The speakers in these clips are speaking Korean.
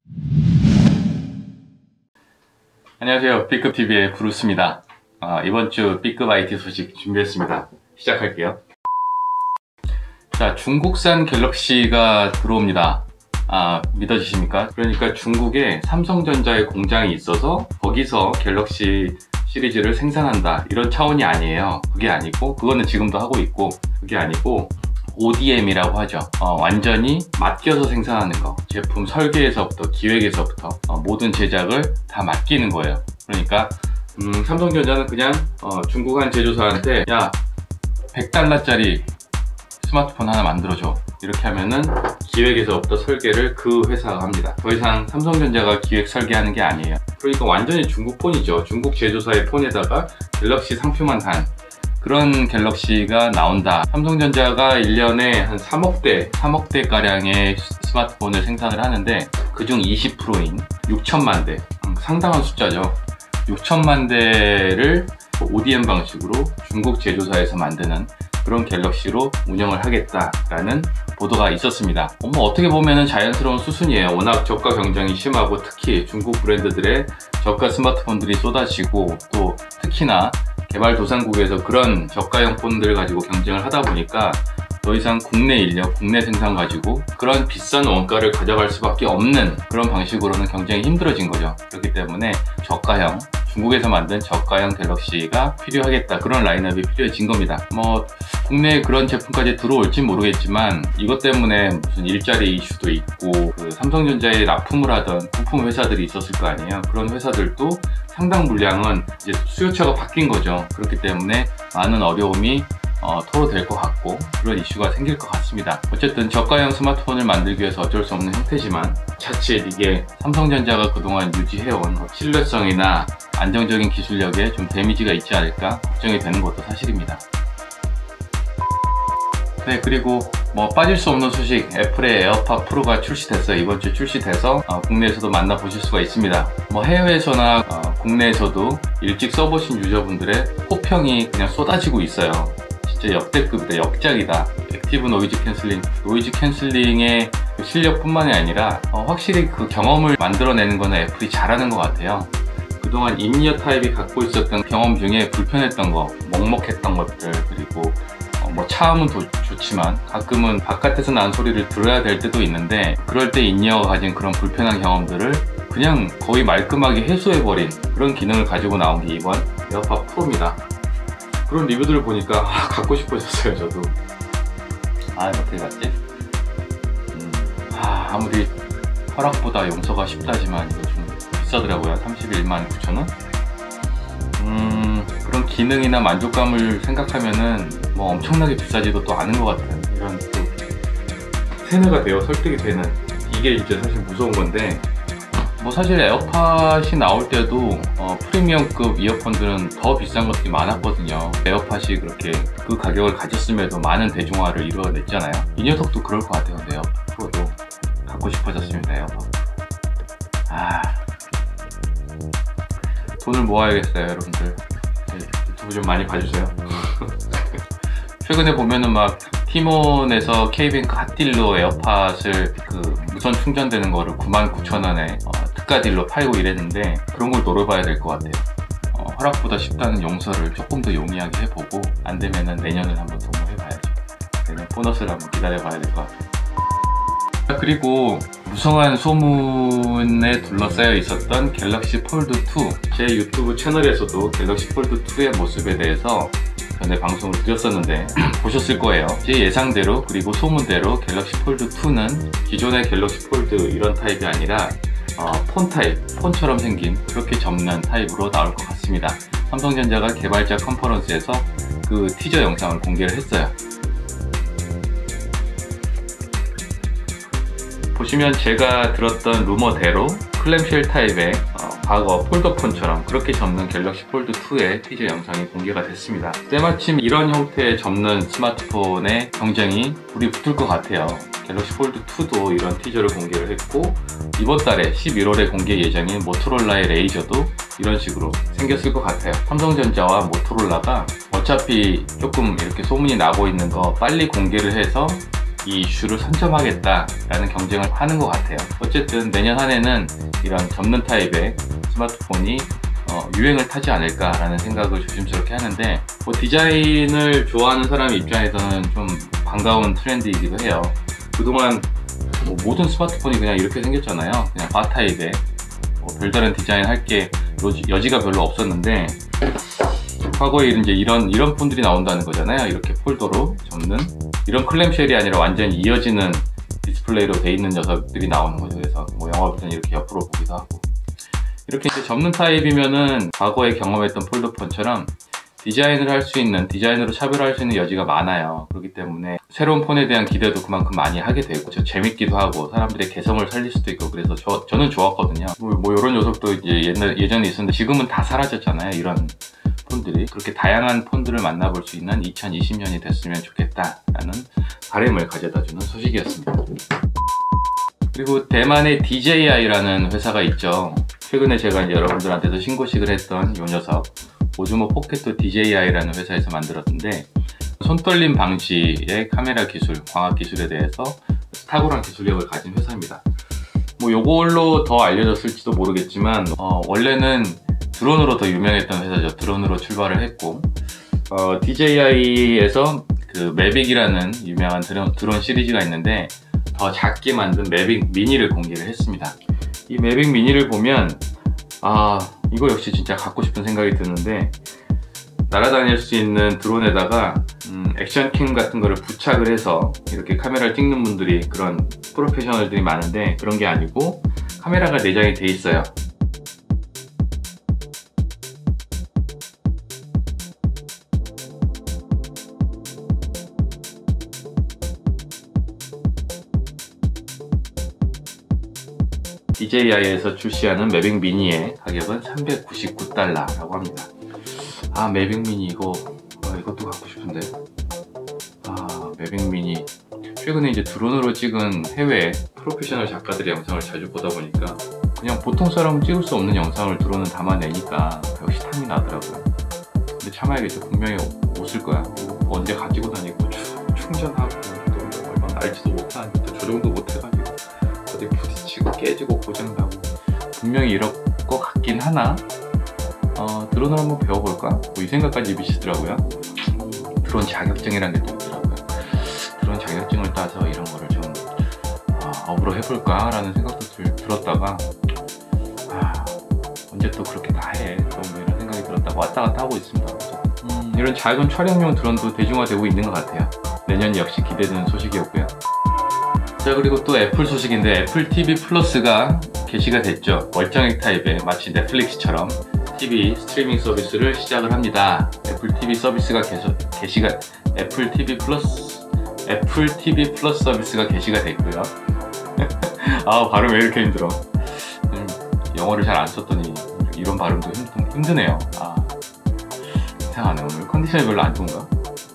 안녕하세요. B급TV의 브루스입니다. 이번 주 B급 IT 소식 준비했습니다. 시작할게요. 자, 중국산 갤럭시가 들어옵니다. 믿어지십니까? 그러니까 중국에 삼성전자의 공장이 있어서 거기서 갤럭시 시리즈를 생산한다, 이런 차원이 아니에요. 그게 아니고, 그거는 지금도 하고 있고, 그게 아니고 ODM이라고 하죠. 완전히 맡겨서 생산하는 거. 제품 설계에서부터 기획에서부터 모든 제작을 다 맡기는 거예요. 그러니까 삼성전자는 그냥 중국 한 제조사한테 야, $100짜리 스마트폰 하나 만들어줘, 이렇게 하면은 기획에서부터 설계를 그 회사가 합니다. 더 이상 삼성전자가 기획 설계하는 게 아니에요. 그러니까 완전히 중국 폰이죠. 중국 제조사의 폰에다가 갤럭시 상표만 단 그런 갤럭시가 나온다. 삼성전자가 1년에 한 3억대 가량의 스마트폰을 생산을 하는데, 그중 20%인 6천만 대, 상당한 숫자죠. 6천만 대를 ODM 방식으로 중국 제조사에서 만드는 그런 갤럭시로 운영을 하겠다라는 보도가 있었습니다. 어떻게 보면은 자연스러운 수순이에요. 워낙 저가 경쟁이 심하고, 특히 중국 브랜드들의 저가 스마트폰들이 쏟아지고, 또 특히나 개발도상국에서 그런 저가형 폰들을 가지고 경쟁을 하다 보니까 더 이상 국내 인력, 국내 생산 가지고 그런 비싼 원가를 가져갈 수밖에 없는 그런 방식으로는 경쟁이 힘들어진 거죠. 그렇기 때문에 저가형, 중국에서 만든 저가형 갤럭시가 필요하겠다, 그런 라인업이 필요해진 겁니다. 국내에 그런 제품까지 들어올지 모르겠지만, 이것 때문에 무슨 일자리 이슈도 있고, 삼성전자에 납품을 하던 부품 회사들이 있었을 거 아니에요. 그런 회사들도 상당 물량은 이제 수요처가 바뀐 거죠. 그렇기 때문에 많은 어려움이 토로될 것 같고, 그런 이슈가 생길 것 같습니다. 어쨌든 저가형 스마트폰을 만들기 위해서 어쩔 수 없는 형태지만, 자칫 이게 삼성전자가 그동안 유지해온 신뢰성이나 안정적인 기술력에 좀 데미지가 있지 않을까 걱정이 되는 것도 사실입니다. 네, 그리고 빠질 수 없는 소식, 애플의 에어팟 프로가 출시됐어요. 이번 주 출시돼서 국내에서도 만나보실 수가 있습니다. 해외에서나 국내에서도 일찍 써보신 유저분들의 호평이 그냥 쏟아지고 있어요. 진짜 역대급이다, 역작이다. 액티브 노이즈 캔슬링, 노이즈 캔슬링의 실력뿐만이 아니라 확실히 그 경험을 만들어내는 거는 애플이 잘하는 것 같아요. 그동안 인이어 타입이 갖고 있었던 경험 중에 불편했던 거, 먹먹했던 것들, 그리고 차음은 좋지만 가끔은 바깥에서 나는 소리를 들어야 될 때도 있는데, 그럴 때 인이어가 가진 그런 불편한 경험들을 그냥 거의 말끔하게 해소해버린 그런 기능을 가지고 나온 게 이번 에어팟 프로입니다. 그런 리뷰들을 보니까 갖고 싶어졌어요. 저도. 어떻게 갔지? 아무리 허락보다 용서가 쉽다지만 이거 좀 비싸더라고요. 319,000원? 그런 기능이나 만족감을 생각하면은 엄청나게 비싸지도 또 않은 것 같아요. 이런 또 세뇌가 되어 설득이 되는, 이게 이제 사실 무서운 건데, 사실 에어팟이 나올 때도 프리미엄급 이어폰들은 더 비싼 것들이 많았거든요. 에어팟이 그렇게 그 가격을 가졌음에도 많은 대중화를 이루어냈잖아요. 이 녀석도 그럴 것 같아요. 에어팟 프로도 갖고 싶어졌습니다. 에어팟. 돈을 모아야겠어요, 여러분들. 유튜브 좀 많이 봐주세요. 최근에 보면은 티몬에서 K뱅크 핫딜로 에어팟을 무선 충전되는 거를 99,000원에 특가 딜로 팔고 이랬는데, 그런 걸 노려봐야 될 것 같아요. 허락보다 쉽다는 용서를 조금 더 용이하게 해보고, 안 되면은 내년을 한번 도모해봐야죠. 내년 보너스를 한번 기다려봐야 될 것 같아요. 그리고 무성한 소문에 둘러싸여 있었던 갤럭시 폴드2, 제 유튜브 채널에서도 갤럭시 폴드2의 모습에 대해서 전에 방송을 드렸었는데 보셨을 거예요. 제 예상대로, 그리고 소문대로 갤럭시 폴드2는 기존의 갤럭시 폴드 이런 타입이 아니라 폰 타입, 폰처럼 생긴 그렇게 접는 타입으로 나올 것 같습니다. 삼성전자가 개발자 컨퍼런스에서 그 티저 영상을 공개를 했어요. 보시면 제가 들었던 루머대로 클램쉘 타입의 과거 폴더폰처럼 그렇게 접는 갤럭시 폴드2의 티저 영상이 공개가 됐습니다. 때마침 이런 형태의 접는 스마트폰의 경쟁이 불이 붙을 것 같아요. 갤럭시 폴드2도 이런 티저를 공개를 했고, 이번 달에 11월에 공개 예정인 모토로라의 레이저도 이런 식으로 생겼을 것 같아요. 삼성전자와 모토로라가 어차피 조금 이렇게 소문이 나고 있는 거 빨리 공개를 해서 이 이슈를 선점하겠다라는 경쟁을 하는 것 같아요. 어쨌든 내년 한 해는 이런 접는 타입의 스마트폰이 유행을 타지 않을까라는 생각을 조심스럽게 하는데, 뭐 디자인을 좋아하는 사람 입장에서는 좀 반가운 트렌드이기도 해요. 그동안 뭐 모든 스마트폰이 그냥 이렇게 생겼잖아요. 그냥 바 타입에 별다른 디자인 할 게 여지가 별로 없었는데, 과거에 이제 이런 폰들이 나온다는 거잖아요. 이렇게 폴더로 접는 이런 클램쉘이 아니라 완전히 이어지는 디스플레이로 돼 있는 녀석들이 나오는 거죠. 그래서 뭐 영화 볼 때는 이렇게 옆으로 보기도 하고, 이렇게 이제 접는 타입이면은 과거에 경험했던 폴더폰처럼 디자인을 할 수 있는, 디자인으로 차별화할 수 있는 여지가 많아요. 그렇기 때문에 새로운 폰에 대한 기대도 그만큼 많이 하게 되고, 재밌기도 하고 사람들의 개성을 살릴 수도 있고, 그래서 저는 좋았거든요. 뭐 이런 녀석도 이제 예전에 있었는데 지금은 다 사라졌잖아요. 이런 폰들이. 그렇게 다양한 폰들을 만나볼 수 있는 2020년이 됐으면 좋겠다라는 바람을 가져다주는 소식이었습니다. 그리고 대만의 DJI라는 회사가 있죠. 최근에 제가 이제 여러분들한테도 신고식을 했던 이 녀석, 오즈모 포켓 DJI라는 회사에서 만들었는데, 손떨림 방지의 카메라 기술, 광학 기술에 대해서 탁월한 기술력을 가진 회사입니다. 뭐 요걸로 더 알려졌을지도 모르겠지만, 원래는 드론으로 더 유명했던 회사죠. 드론으로 출발을 했고, DJI에서 그 매빅이라는 유명한 드론 시리즈가 있는데, 더 작게 만든 매빅 미니를 공개를 했습니다. 이 매빅 미니를 보면 이거 역시 진짜 갖고 싶은 생각이 드는데, 날아다닐 수 있는 드론에다가 액션캠 같은 거를 부착을 해서 이렇게 카메라를 찍는 분들이, 그런 프로페셔널들이 많은데, 그런 게 아니고 카메라가 내장이 돼 있어요. DJI에서 출시하는 매빅 미니의 가격은 $399라고 합니다. 매빅 미니 이것도 갖고 싶은데. 매빅 미니 최근에 이제 드론으로 찍은 해외 프로페셔널 작가들의 영상을 자주 보다 보니까 그냥 보통 사람은 찍을 수 없는 영상을 드론은 담아내니까 역시 탐이 나더라고요. 근데 참아야겠죠. 분명히 못 쓸 거야. 언제 가지고 다니고 충전하고 또 얼마 날지도 못하니까 또 조정도 못해가지고 어디 부딪히고 깨지고 고장나고, 분명히 이럴 것 같긴 하나 드론을 한번 배워볼까? 뭐 이 생각까지 미치더라고요. 드론 자격증이라는 게 또 있더라고요. 드론 자격증을 따서 이런 거를 좀 업으로 해볼까? 라는 생각도 들었다가 언제 또 그렇게 다 해? 또 뭐 이런 생각이 들었다가 왔다 갔다 하고 있습니다. 이런 작은 촬영용 드론도 대중화되고 있는 것 같아요. 내년 역시 기대되는 소식이었고요. 자, 그리고 또 애플 소식인데, 애플 TV 플러스가 게시가 됐죠. 멀쩡액 타입의, 마치 넷플릭스처럼 TV 스트리밍 서비스를 시작을 합니다. 애플 TV 서비스가 애플 TV 플러스 서비스가 게시가 됐고요. 발음 왜 이렇게 힘들어? 영어를 잘 안 썼더니 이런 발음도 힘드네요. 이상하네. 오늘 컨디션이 별로 안 좋은가?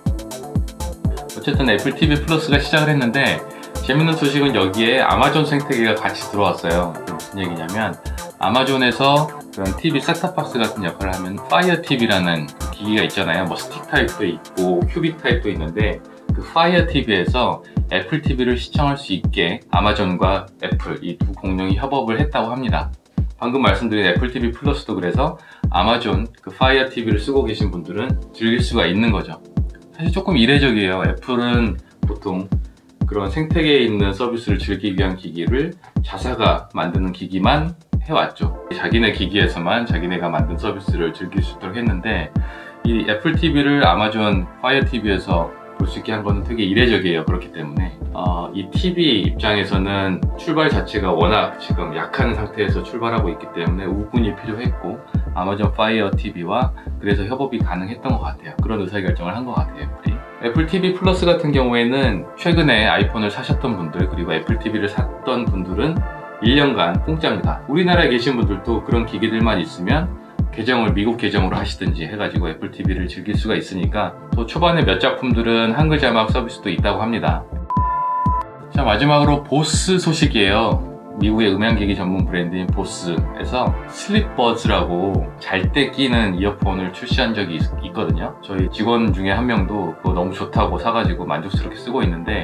어쨌든 애플 TV 플러스가 시작을 했는데, 재밌는 소식은 여기에 아마존 생태계가 같이 들어왔어요. 무슨 얘기냐면, 아마존에서 그런 TV 셋탑박스 같은 역할을 하면 파이어 TV라는 기기가 있잖아요. 뭐 스틱 타입도 있고 큐빅 타입도 있는데, 그 파이어 TV에서 애플 TV를 시청할 수 있게 아마존과 애플 이 두 공룡이 협업을 했다고 합니다. 방금 말씀드린 애플 TV 플러스도 그래서 아마존 그 파이어 TV를 쓰고 계신 분들은 즐길 수가 있는 거죠. 사실 조금 이례적이에요. 애플은 보통 그런 생태계에 있는 서비스를 즐기기 위한 기기를 자사가 만드는 기기만 해왔죠. 자기네 기기에서만 자기네가 만든 서비스를 즐길 수 있도록 했는데, 이 애플 TV를 아마존 파이어 TV에서 볼 수 있게 한 거는 되게 이례적이에요. 그렇기 때문에 이 TV 입장에서는 출발 자체가 워낙 지금 약한 상태에서 출발하고 있기 때문에 우군이 필요했고, 아마존 파이어 TV와 그래서 협업이 가능했던 것 같아요. 그런 의사결정을 한 것 같아요, 애플이. 애플 TV 플러스 같은 경우에는 최근에 아이폰을 사셨던 분들, 그리고 애플 TV를 샀던 분들은 1년간 공짜입니다. 우리나라에 계신 분들도 그런 기기들만 있으면 미국 계정으로 하시든지 해가지고 애플 TV를 즐길 수가 있으니까, 또 초반에 몇 작품들은 한글 자막 서비스도 있다고 합니다. 자, 마지막으로 보스 소식이에요. 미국의 음향기기 전문 브랜드인 보스에서 슬립버즈라고 잘 때 끼는 이어폰을 출시한 적이 있거든요. 저희 직원 중에 한 명도 그거 너무 좋다고 사가지고 만족스럽게 쓰고 있는데,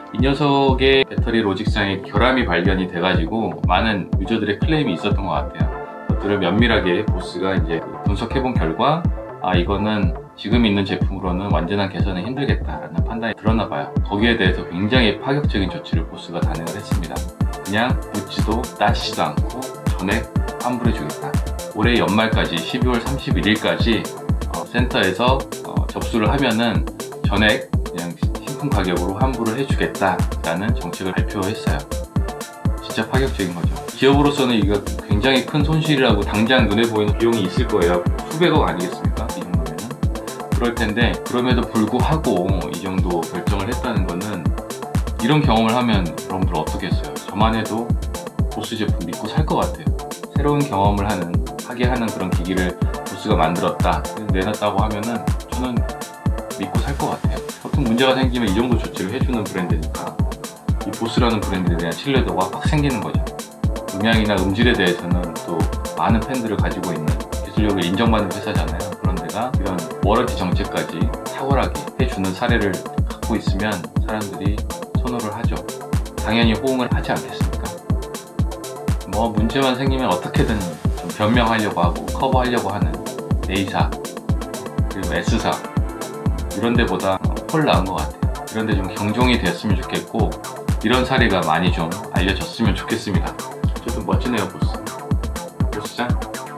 이 녀석의 배터리 로직상에 결함이 발견이 돼가지고 많은 유저들의 클레임이 있었던 것 같아요. 그것들을 면밀하게 보스가 이제 분석해본 결과 이거는 지금 있는 제품으로는 완전한 개선은 힘들겠다라는 판단이 들었나봐요. 거기에 대해서 굉장히 파격적인 조치를 보스가 단행을 했습니다. 그냥 묻지도 따지지도 않고 전액 환불해주겠다. 올해 연말까지 12월 31일까지 센터에서 접수를 하면은 전액 그냥 신품 가격으로 환불을 해주겠다라는 정책을 발표했어요. 진짜 파격적인 거죠. 기업으로서는 이거 굉장히 큰 손실이라고 당장 눈에 보이는 비용이 있을 거예요. 수백억 아니겠습니까? 이 정도면은. 그럴 텐데 그럼에도 불구하고 이 정도 결정을 했다는 거는 이런 경험을 하면 여러분들 어떻게 했어요? 저만 해도 보스 제품 믿고 살 것 같아요. 새로운 경험을 하게 하는 그런 기기를 보스가 만들었다, 내놨다고 하면은 저는 믿고 살 것 같아요. 보통 문제가 생기면 이 정도 조치를 해주는 브랜드니까 이 보스라는 브랜드에 대한 신뢰도가 확 생기는 거죠. 음향이나 음질에 대해서는 또 많은 팬들을 가지고 있는 기술력을 인정받는 회사잖아요. 그런 데가 이런 워런티 정책까지 탁월하게 해주는 사례를 갖고 있으면 사람들이 선호를 하죠. 당연히 호응을 하지 않겠습니까? 뭐 문제만 생기면 어떻게든 좀 변명하려고 하고 커버하려고 하는 A사 그리고 S사 이런 데보다 훨 나은 것 같아요. 이런 데 좀 경종이 됐으면 좋겠고 이런 사례가 많이 좀 알려졌으면 좋겠습니다. 어쨌든 멋지네요. 보스장.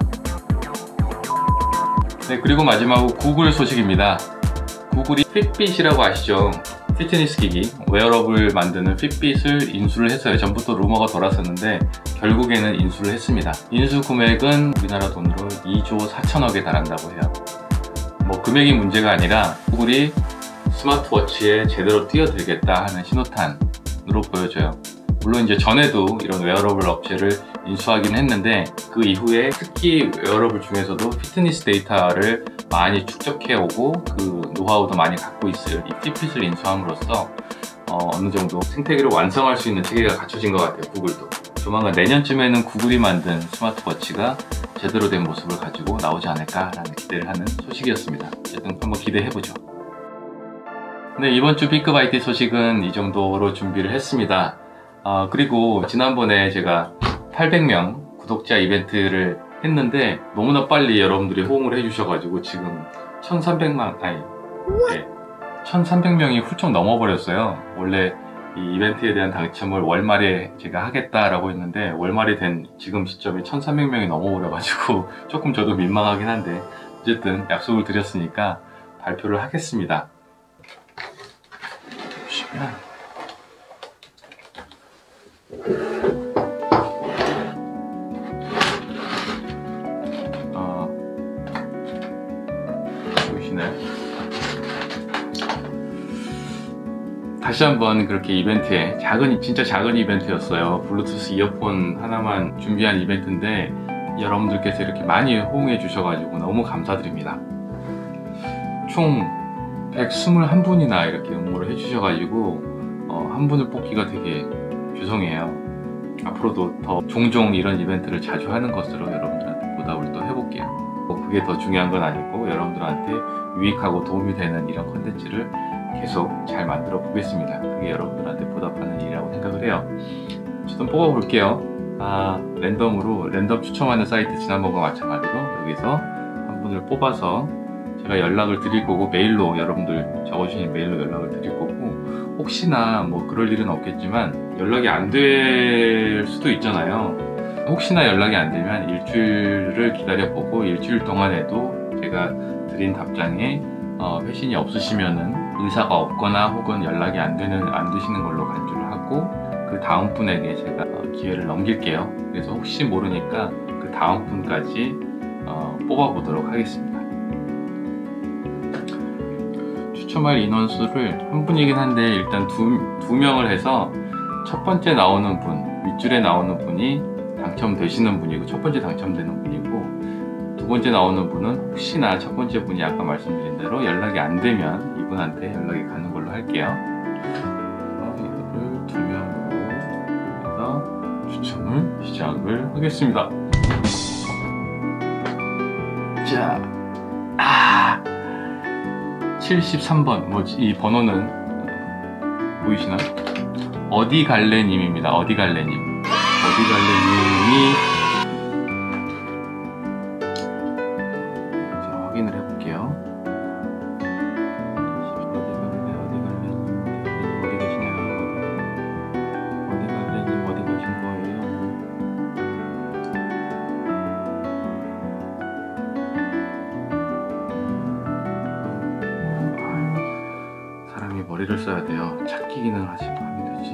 네, 그리고 마지막으로 구글 소식입니다. 구글이 핏빗이라고 아시죠? 피트니스 기기, 웨어러블 만드는 핏빗을 인수를 했어요. 전부터 루머가 돌았었는데 결국에는 인수를 했습니다. 인수 금액은 우리나라 돈으로 2조 4천억에 달한다고 해요. 뭐 금액이 문제가 아니라 구글이 스마트워치에 제대로 뛰어들겠다 하는 신호탄으로 보여져요. 물론 이제 전에도 이런 웨어러블 업체를 인수하긴 했는데 그 이후에 특히 웨어러블 중에서도 피트니스 데이터를 많이 축적해오고 그 노하우도 많이 갖고 있을 이 핏빗을 인수함으로써 어느 정도 생태계를 완성할 수 있는 체계가 갖춰진 것 같아요. 구글도 조만간 내년쯤에는 구글이 만든 스마트워치가 제대로 된 모습을 가지고 나오지 않을까라는 기대를 하는 소식이었습니다. 어쨌든 한번 기대해보죠. 네, 이번 주 B급 IT 소식은 이 정도로 준비를 했습니다. 그리고 지난번에 제가 800명 구독자 이벤트를 했는데 너무나 빨리 여러분들이 호응을 해주셔가지고 지금 1300명이 훌쩍 넘어버렸어요. 원래 이 이벤트에 대한 당첨을 월말에 제가 하겠다라고 했는데 월말이 된 지금 시점에 1300명이 넘어버려가지고 조금 저도 민망하긴 한데 어쨌든 약속을 드렸으니까 발표를 하겠습니다. 보시면 보이시나요? 다시 한번 그렇게 이벤트에 진짜 작은 이벤트였어요. 블루투스 이어폰 하나만 준비한 이벤트인데 여러분들께서 이렇게 많이 호응해 주셔가지고 너무 감사드립니다. 총 121분이나 이렇게 응모를 해주셔가지고 한 분을 뽑기가 되게 죄송해요. 앞으로도 더 종종 이런 이벤트를 자주 하는 것으로 여러분들한테 보답을 또 해볼게요. 그게 더 중요한 건 아니고 여러분들한테 유익하고 도움이 되는 이런 컨텐츠를 계속 잘 만들어 보겠습니다. 그게 여러분들한테 보답하는 일이라고 생각을 해요. 어쨌든 뽑아 볼게요. 랜덤으로 랜덤 추첨하는 사이트 지난번과 마찬가지로 여기서 한 분을 뽑아서 제가 연락을 드릴 거고 메일로 여러분들 적어주신 메일로 연락을 드릴 거고 혹시나 뭐 그럴 일은 없겠지만 연락이 안 될 수도 있잖아요. 혹시나 연락이 안 되면 일주일을 기다려보고 일주일 동안에도 제가 드린 답장에 회신이 없으시면은 의사가 없거나 혹은 연락이 안 되시는 걸로 간주를 하고 그 다음 분에게 제가 기회를 넘길게요. 그래서 혹시 모르니까 그 다음 분까지 뽑아보도록 하겠습니다. 추첨할 인원수를 한 분이긴 한데 일단 두 명을 해서 첫 번째 나오는 분, 윗줄에 나오는 분이 당첨되시는 분이고 첫 번째 당첨되는 분이고 두 번째 나오는 분은 혹시나 첫 번째 분이 아까 말씀드린 대로 연락이 안 되면 이분한테 연락이 가는 걸로 할게요. 이거를 두 명으로 해서 추첨을 시작을 하겠습니다. 자, 73번 이 번호는 보이시나요? 어디 갈래님입니다. 어디 갈래님. 어디 갈래님이 제가 확인을 해볼게요. 어디 갈래님 어디 계시나요? 어디 갈래님 어디 가신 거예요? 사람이 머리를 써야 돼요. 찾기 기능을 하면 되지.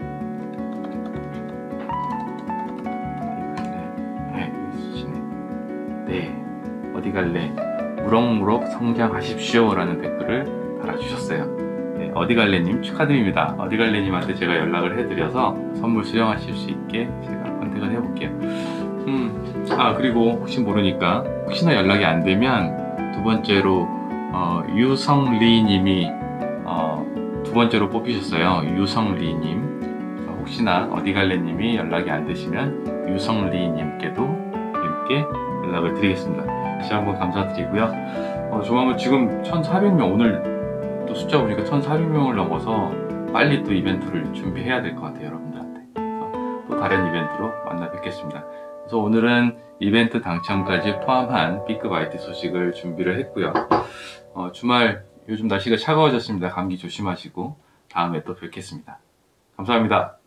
네, 여기 있으시네. 네, 어디 갈래? 무럭무럭 성장하십시오 라는 댓글을 달아주셨어요. 네, 어디 갈래님 축하드립니다. 어디 갈래님한테 제가 연락을 해드려서 선물 수령하실 수 있게 제가 컨택을 해볼게요. 그리고 혹시 모르니까 혹시나 연락이 안 되면 두 번째로 유성리님이 두 번째로 뽑히셨어요. 유성리님. 혹시나 어디 갈래님이 연락이 안 되시면 유성리님께도 이렇게 연락을 드리겠습니다. 다시 한번 감사드리고요. 조만간 지금 1400명, 오늘 또 숫자 보니까 1400명을 넘어서 빨리 또 이벤트를 준비해야 될 것 같아요, 여러분들한테. 그래서 또 다른 이벤트로 만나 뵙겠습니다. 그래서 오늘은 이벤트 당첨까지 포함한 B급 IT 소식을 준비를 했고요. 주말 요즘 날씨가 차가워졌습니다. 감기 조심하시고 다음에 또 뵙겠습니다. 감사합니다.